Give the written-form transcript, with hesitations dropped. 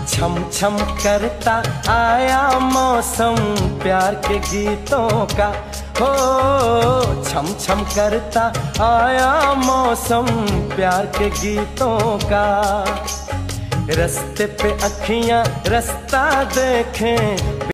छम छम करता आया मौसम प्यार के गीतों का, हो छम छम करता आया मौसम प्यार के गीतों का। रास्ते पे अखियां रास्ता देखें